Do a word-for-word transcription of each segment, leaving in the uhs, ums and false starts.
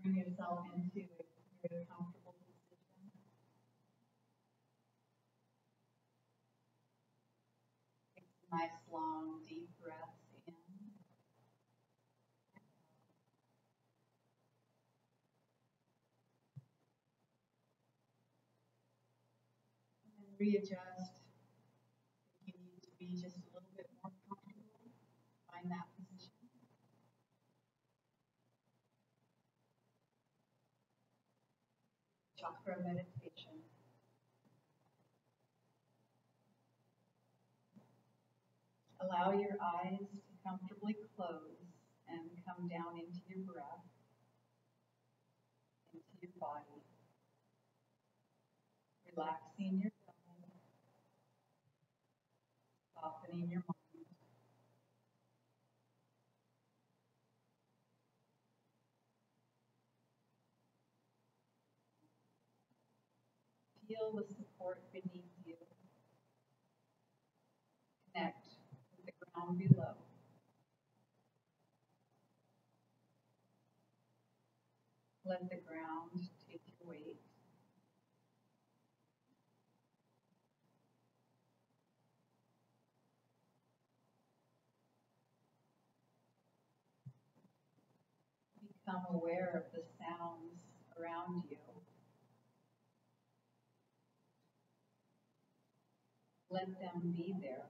Bring yourself into a very comfortable position. Take some nice, long, deep breaths in. And then readjust if you need to be just a little bit more comfortable. Find that position. Chakra meditation. Allow your eyes to comfortably close and come down into your breath, into your body. Relaxing your belly, softening your mind. Feel the support beneath you. Connect with the ground below. Let the ground take your weight. Become aware of the sounds around you. Let them be there.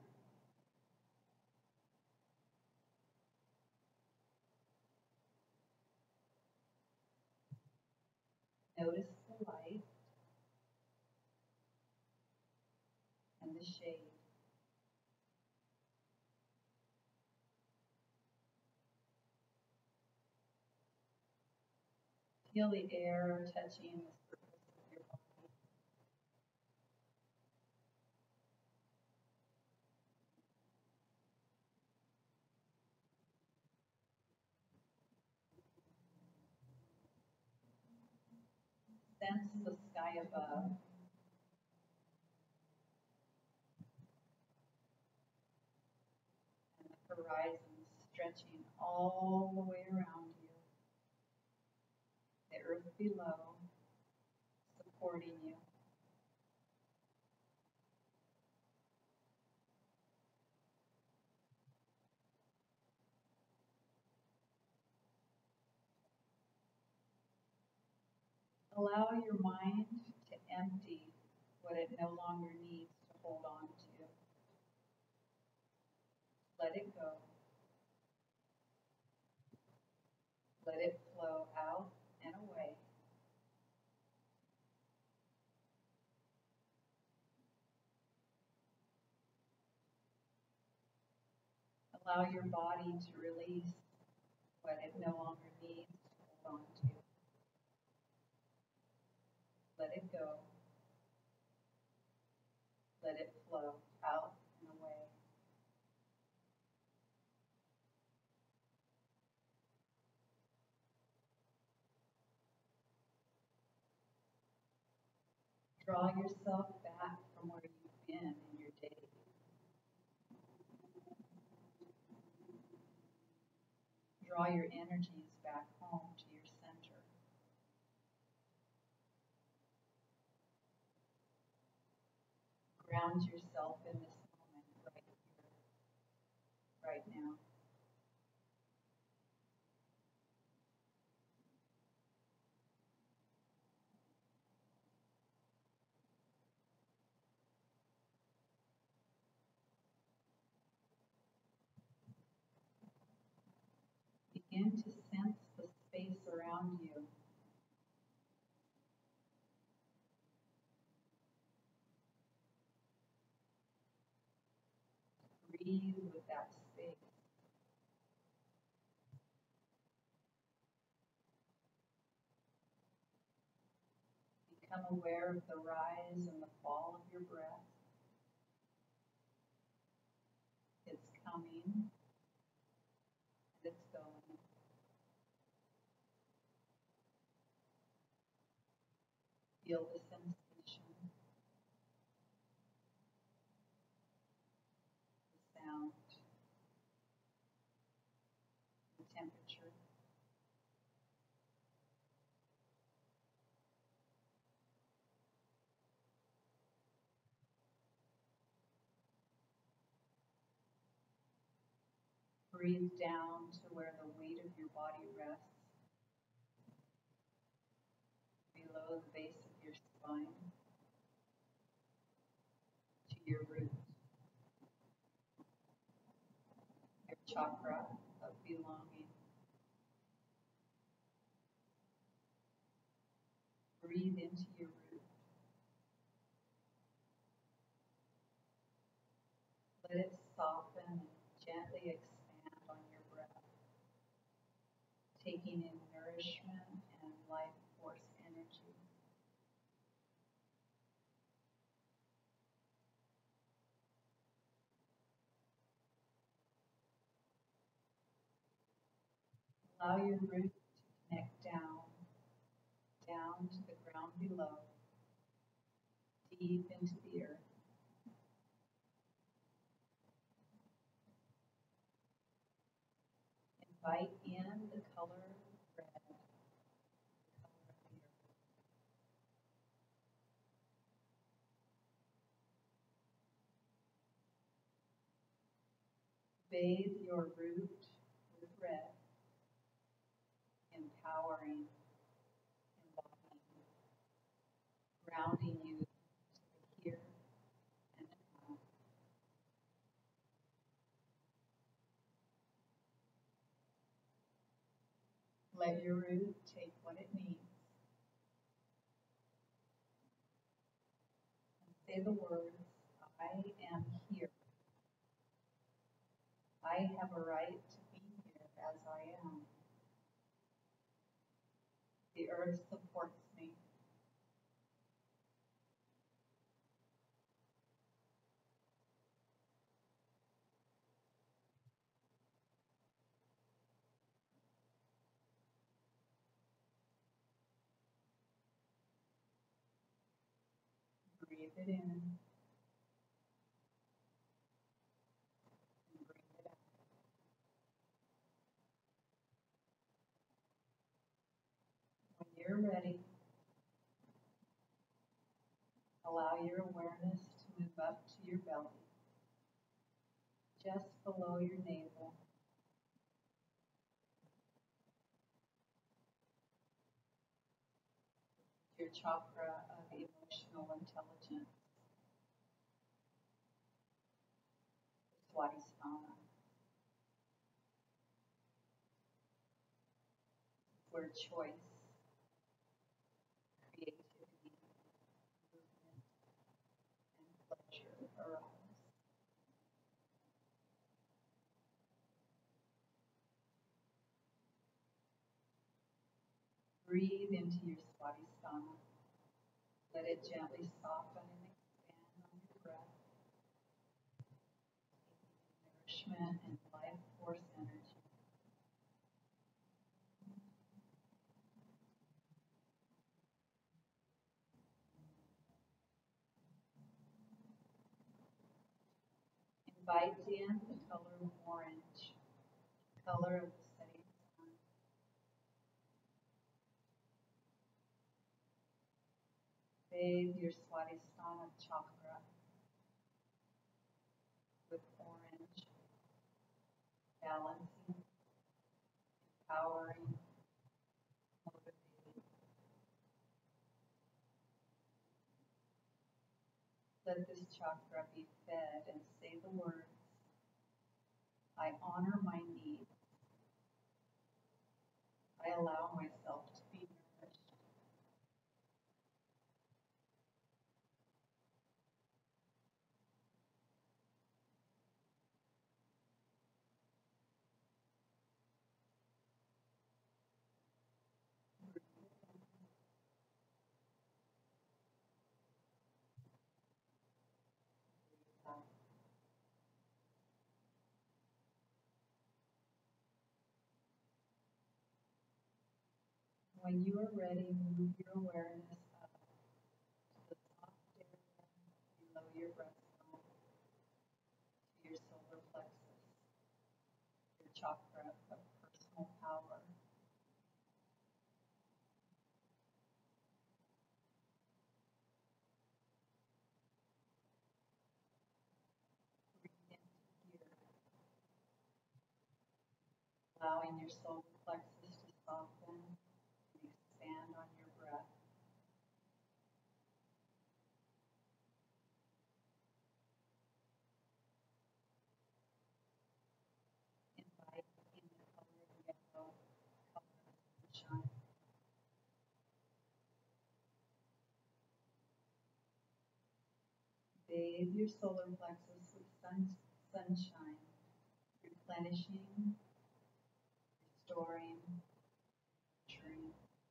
Notice the light and the shade. Feel the air touching the surface of your body. Sense the sky above. And the horizon stretching all the way around you. The earth below, supporting you. Allow your mind to empty what it no longer needs to hold on to. Let it go. Let it flow out and away. Allow your body to release what it no longer needs to hold on to. Let it go. Let it flow out and away. Draw yourself back from where you've been in your day. Draw your energies back home to your center. Ground yourself in this moment right here, right now. Begin to sense the space around you. Breathe with that space. Become aware of the rise and the fall of your breath. It's coming and it's going. Feel the sensation, the sound, the temperature. breathe down to where the weight of your body rests, below the base of your spine, to your root, your chakra of belonging. Breathe into your root. Let it soften and gently expand on your breath, taking in nourishment and life force energy. Allow your root to connect down, down to the ground below, deep into the earth. Invite in the color red, the color of the earth. Bathe your root with red, empowering, embodying, grounding you to the here and now. Let your root take what it needs. And say the words, I am here. I have a right to be here as I am. The earth supports me. Breathe it in and breathe it out. When you're ready, allow your awareness to move up to your belly, just below your navel. Your chakra of emotional intelligence, Swadhisthana, where choice, creativity, movement, and pleasure arise. Breathe into your Swadhisthana. Let it gently soften and expand on your breath, taking nourishment and life force energy. Invite in the color of orange, color of the setting sun. Bathe your Swadhisthana chakra with orange, balancing, empowering, motivating. Let this chakra be fed and say the words, I honor my needs. I allow myself to be nourished. When you are ready, move your awareness up to the soft area below your breastbone, to your solar plexus, your chakra of personal power. Breathe into here. allowing your solar plexus to soften and expand on your breath. Invite in the color of yellow, color of sunshine. Bathe your solar plexus with sun, sunshine, replenishing, restoring, nurturing.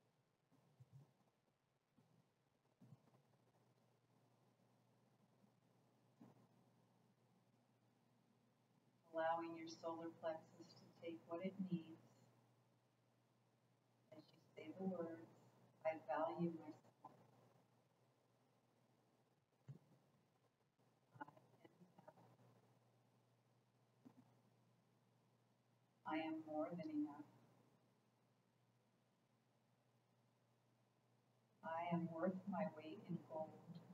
Allowing your solar plexus to take what it needs as you say the words, I value myself. I am enough. I am more than enough. I am worth my weight in gold.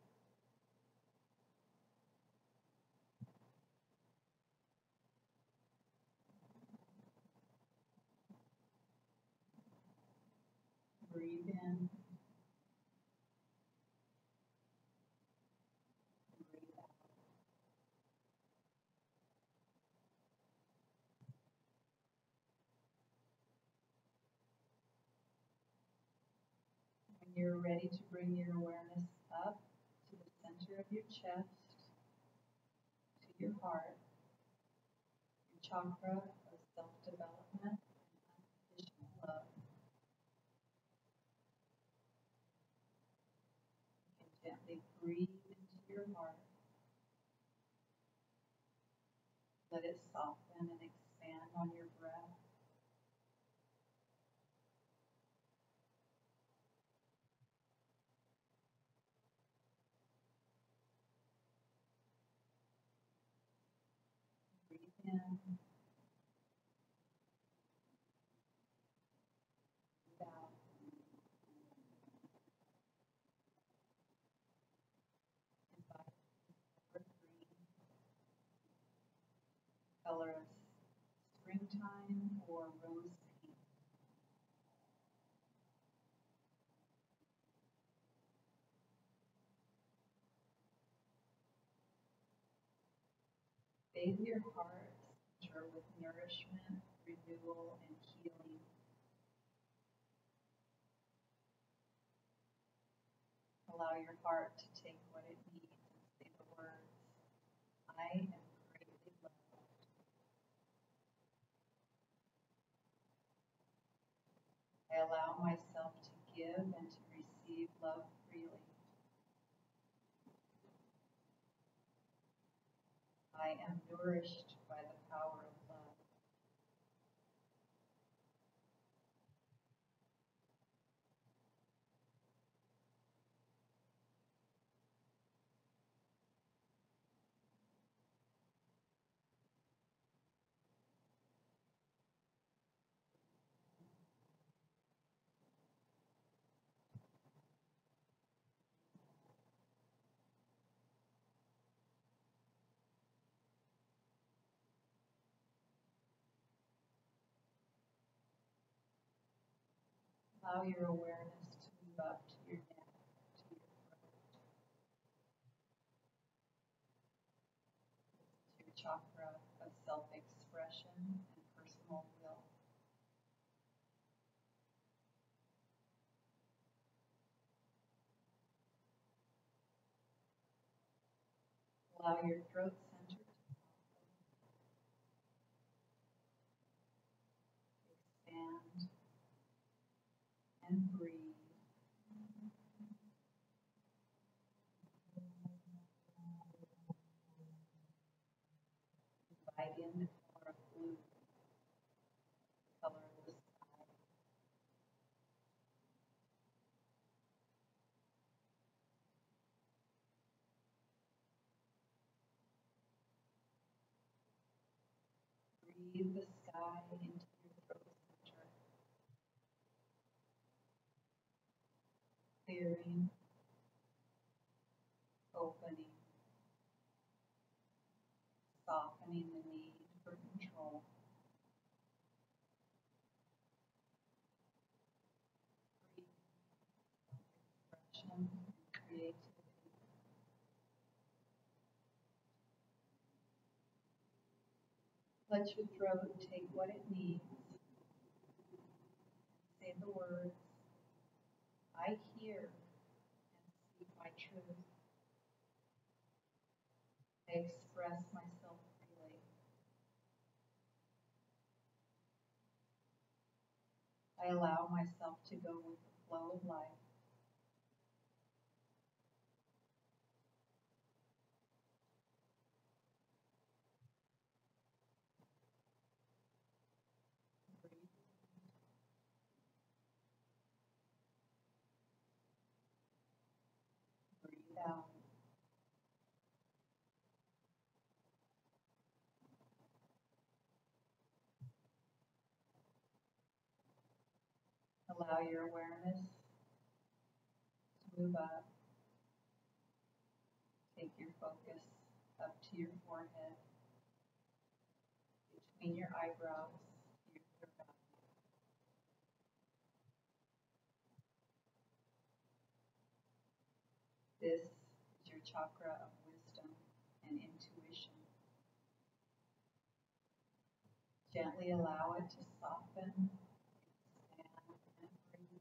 Breathe in, breathe out. When you're ready to bring your awareness up to the center of your chest, to your heart, your chakra of self-development and unconditional love, you can gently breathe into your heart. Let it soften and expand on your breath. Breathe in, breathe out. Invite the green, color of springtime or rose pink. Bathe your heart center with nourishment, renewal, and healing. Allow your heart to take what it needs and say the words, I am greatly loved. I allow myself to give and to receive love freely. I am nourished by the power of love. Allow your awareness to move up to your neck, to your throat, to your chakra of self-expression and personal will. Allow your throat center to expand and breathe. Invite in the color of blue, the color of the sky. Breathe the sky into your throat center, clearing, opening, softening the need for control. Let your throat take what it needs. Say the words, I hear and speak my truth. I express myself freely. I allow myself to go with the flow of life. Breathe, breathe out. Allow your awareness to move up. Take your focus up to your forehead, between your eyebrows, to your third eye. This is your chakra of wisdom and intuition. Gently allow it to soften, expand, and breathe.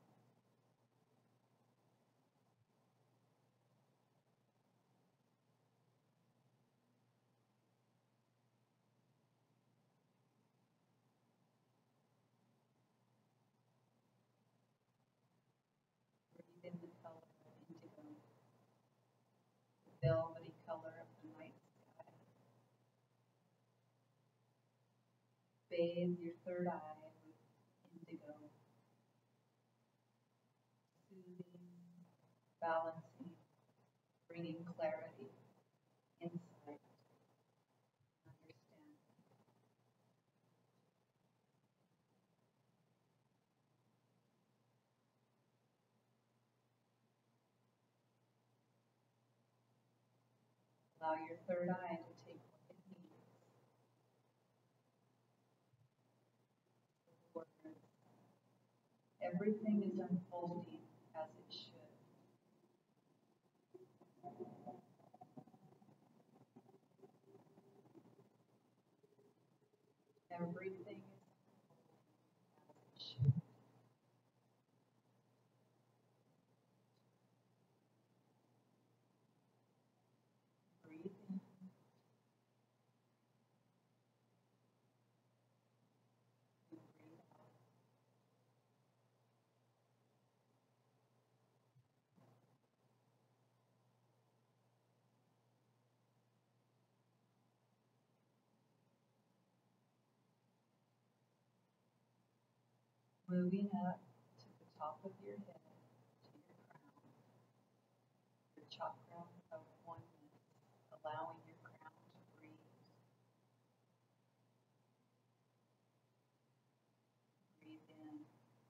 Breathe in the color of indigo, the velvety color of the night sky. Bathe your third eye with indigo, soothing, balancing, bringing clarity, insight, understanding. Allow your third eye to take what it needs. Words. Everything is unfolding as it should. Everything is unfolding as it should. Breathe in, and breathe out. Moving up to the top of your head, to your crown, your chakra of oneness, allowing your crown to breathe. Breathe in,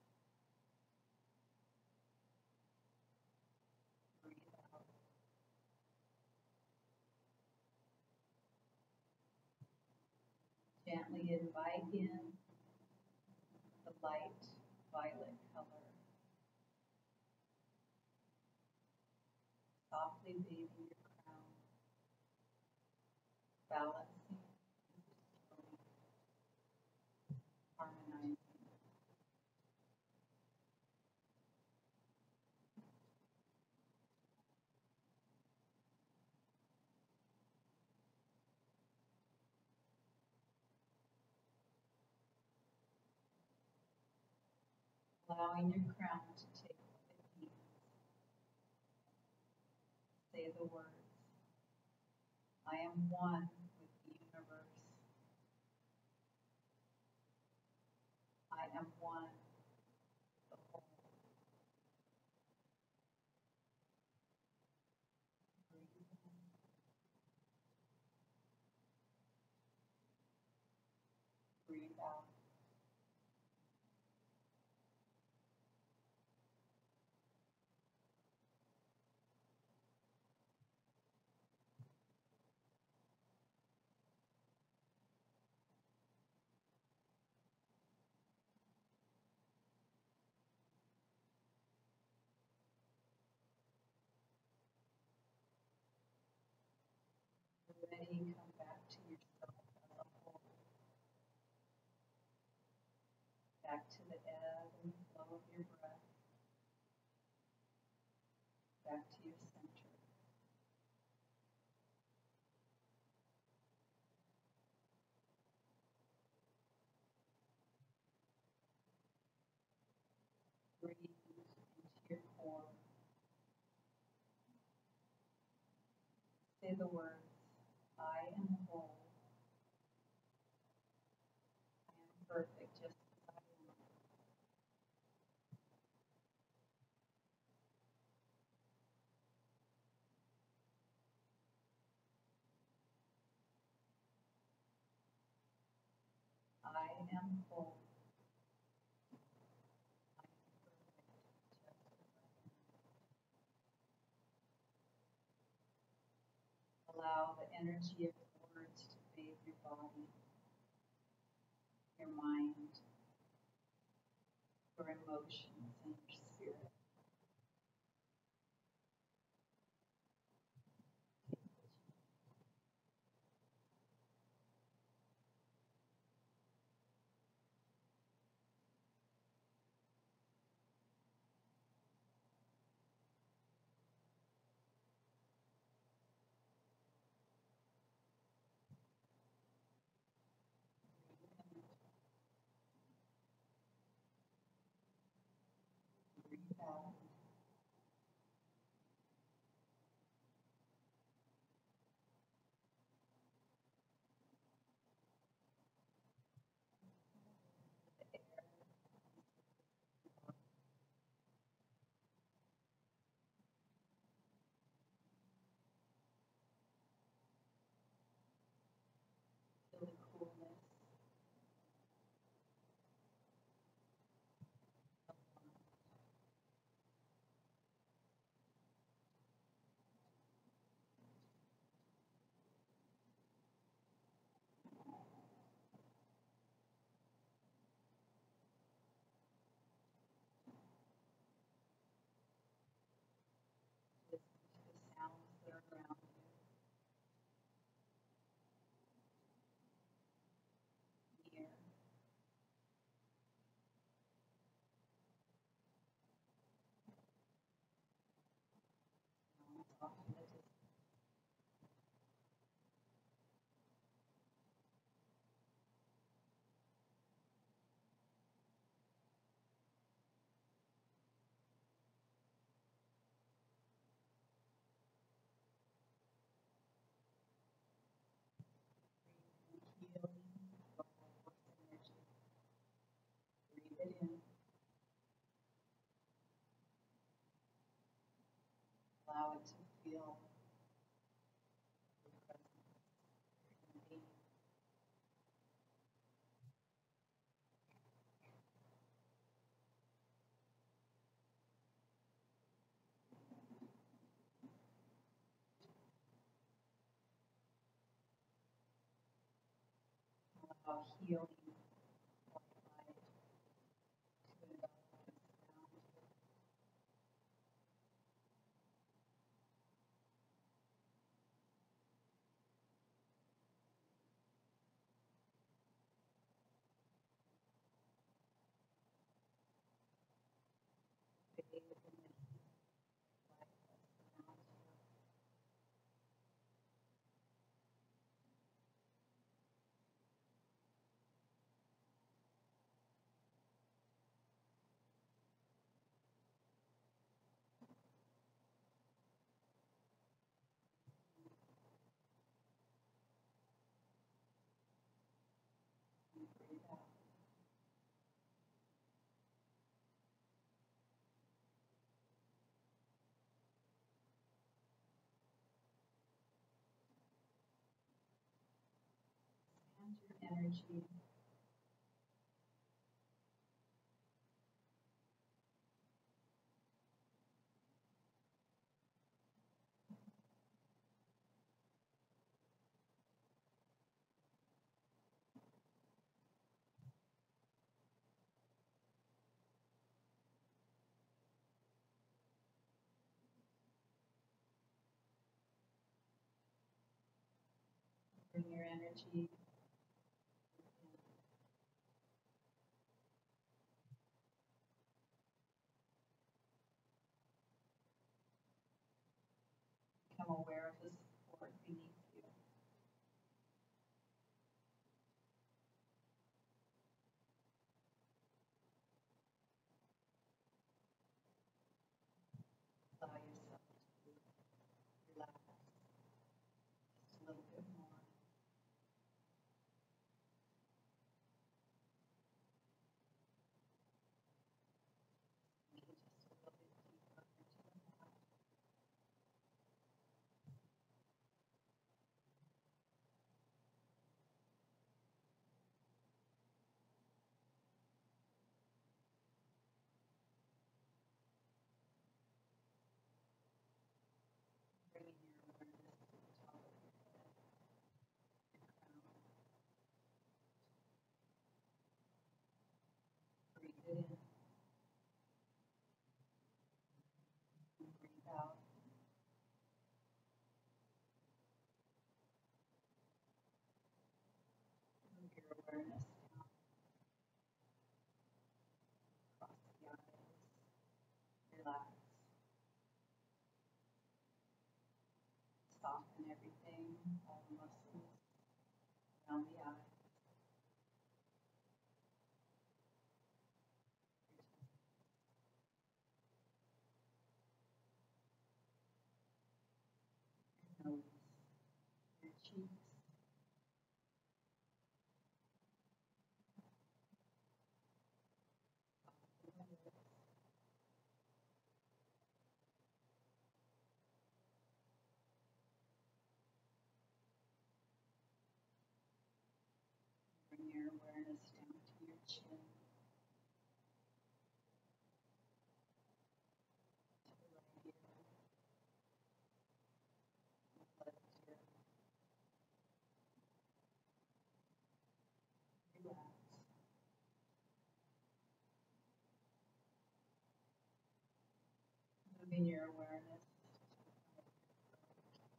breathe out. Gently invite in the light violet color, softly bathing your crown, balancing, bestowing, harmonizing. Allowing your crown to take what it needs. Say the words, I am one with the universe. I am one with the whole. Breathe in, breathe out. When you're ready, come back to yourself as a whole. say the words, I am whole. I am perfect just as I am. I am whole. I am perfect just as I am. Allow the energy of the words to bathe your body, your mind, your emotions, and your spirit. Breathe out. The air. Feel the coolness. Listen to the sounds that are around you. Near. Sounds off in the distance. Breathe in healing, life energy. Breathe it in. Allow it to feel your presence, your being. Allow healing, light, light to envelop and surround you. Bathe in the healing light that surrounds you. And breathe out. Expand your energy. Bring your energy in. Become aware of the support beneath you. Allow yourself to relax. it in. And breathe out. Move your awareness down across the eyes. Relax. Soften everything, all the muscles around the eyes. Your nose, your cheeks. Soften the lips. Bring your awareness down to your chin, to the right ear, the left ear. Relax. Moving your awareness to the front of your throat,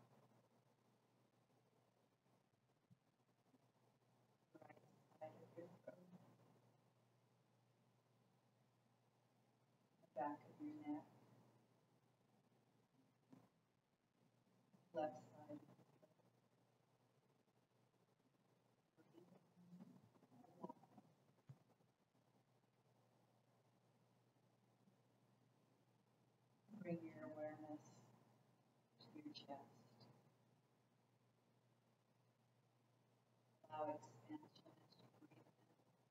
the right side of your throat, the back of your neck, left side of your throat. Breathe in, relax. Bring your awareness to your chest. Allow expansion as you breathe in.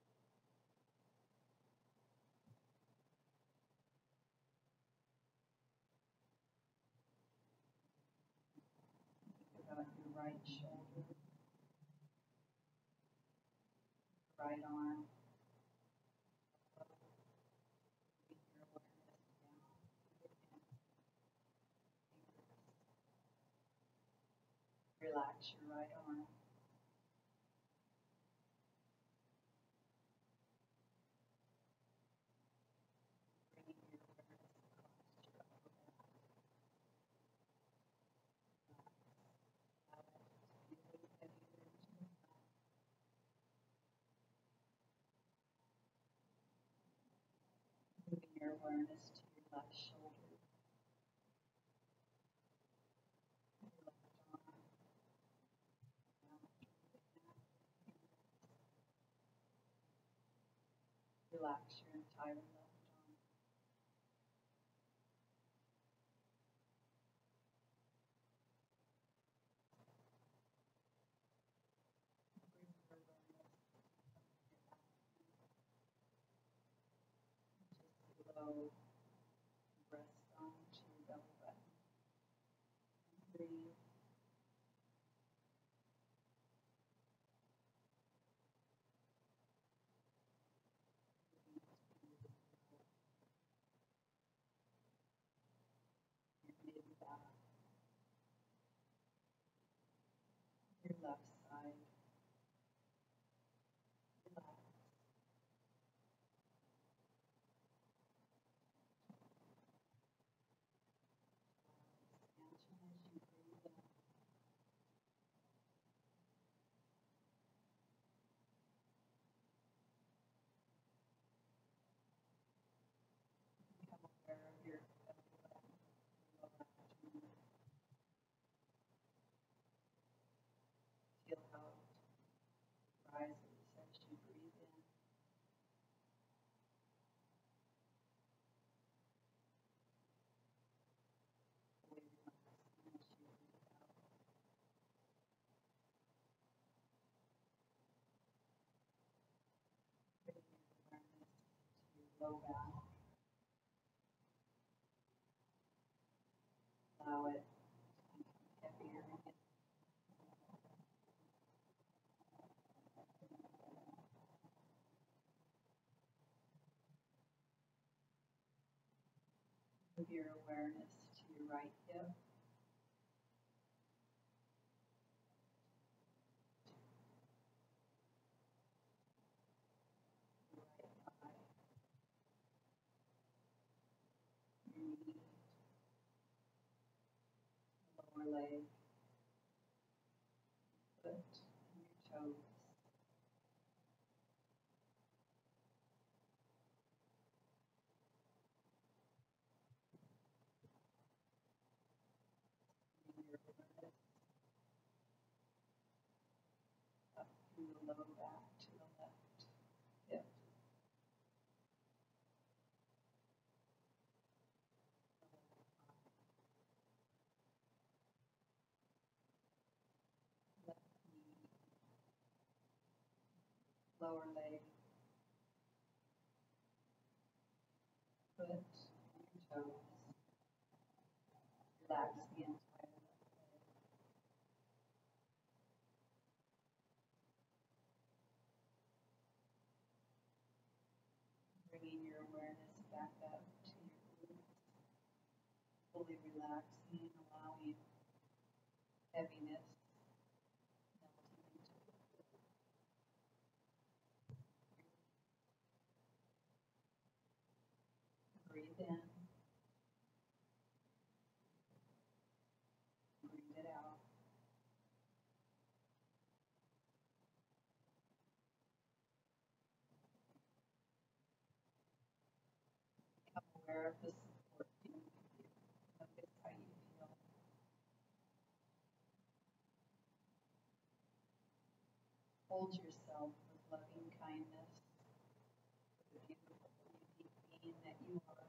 Think about your right shoulder, right arm. Bring your awareness down to your hands, fingers. Relax your right arm. Bringing your awareness across your upper back. Allow it to be a little heavier into the front. Moving your awareness to your left shoulder, your left arm, down through the neck, fingers. Relax your entire left arm. Bring your awareness to the front of your back, just below the breastbone to your belly button. And breathe. Moving to your mid-back, your left side. Relax. Allow expansion as you breathe in. Become aware of your belly button, your lower abdomen. Feel how it rises as you breathe in. Fully relaxing as you breathe out. Bringing your awareness to your low back. Allow it to become heavier again. Move your awareness to your right hip, your right thigh. lower leg, foot, and your toes. Bring your awareness up through the low back to the left hip. Left knee, lower leg, foot, and your toes. Relax the entire left leg. Bringing your awareness back up to your glutes, fully relaxing, allowing heaviness melting into the floor. Breathe in, breathe it out. Become aware of the support beneath you. Notice how you feel. Hold yourself with loving kindness for the beautiful, unique being that you are.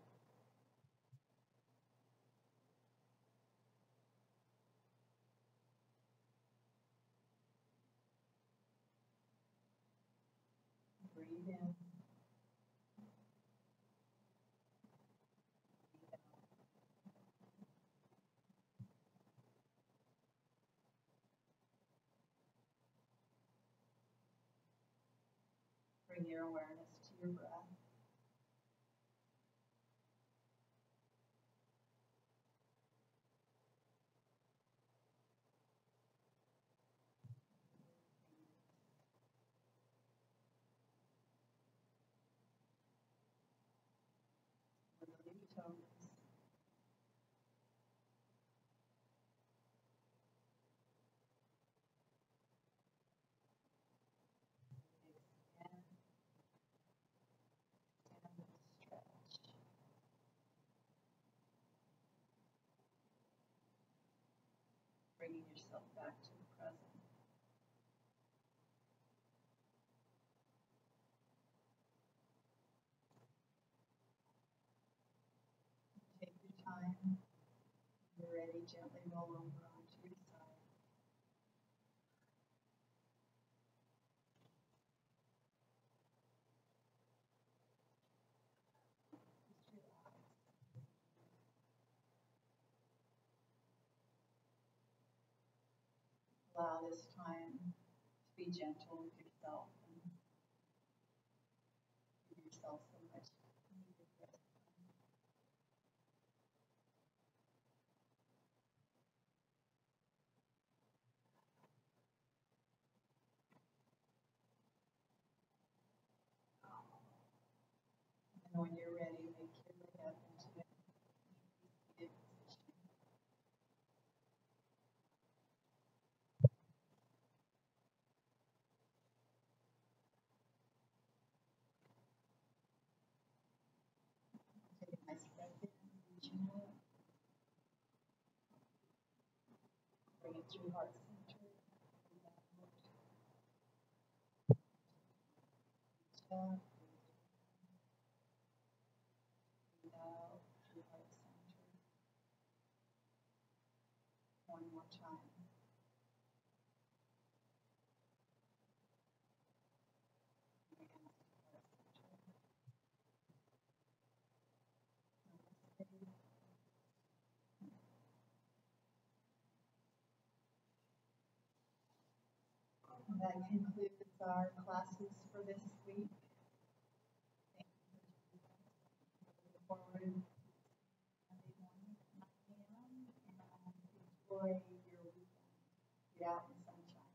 Breathe in, breathe out. Bring your awareness to your breath. Wiggle your toes. Extend, extend, stretch. Bringing yourself back to the present. Take your time. When you're ready, gently roll over onto your side. Just relax. Allow this time to be gentle with yourself and give yourself so much needed rest time. And when you're ready, make your way up into a seated position. Take a nice breath in, reaching up, bring it through heart center. Breathe out, reach up, breathe out through heart center. One more time. Bring it out to heart center. Namaste. That concludes our classes for this week. Thank you for joining us. We look forward to Monday morning at nine a m and enjoy your weekend. Get out in the sunshine.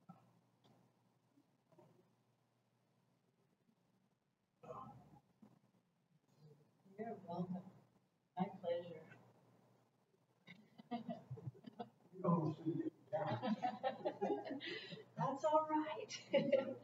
You're welcome. My pleasure. right.